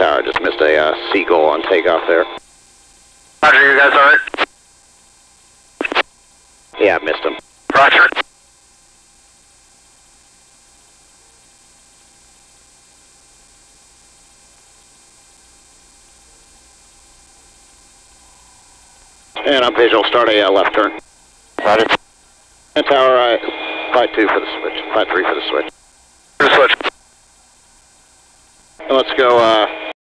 tower, just missed a seagull on takeoff there. Roger, you guys alright? Yeah, missed him. Roger. And I'm visual, start a left turn. Roger. And tower right, flight 2 for the switch, flight 3 for the switch. Switch. And let's go